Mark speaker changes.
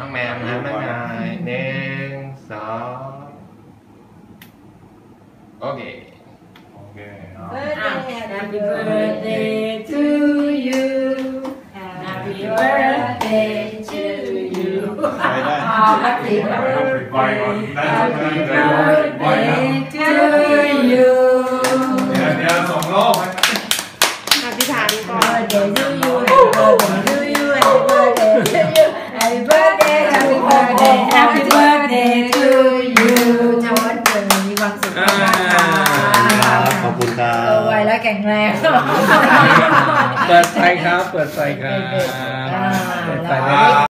Speaker 1: น้องแมมหันมาหน่อย1 2โอเค
Speaker 2: Happy birthday to you Happy birthday to you Happy birthday to you
Speaker 1: เดี๋ยวส่งโลก
Speaker 3: อธิษฐานก่อน
Speaker 2: Birthday to you Happy birthday Happy birthday Happy birthday to you จะวันเกิดมีความสุขมากค่ะ
Speaker 4: ขอบคุณครับ
Speaker 2: ไวและแข็งแรง
Speaker 5: เปิดไฟครับเปิดไฟครับเปิดไฟ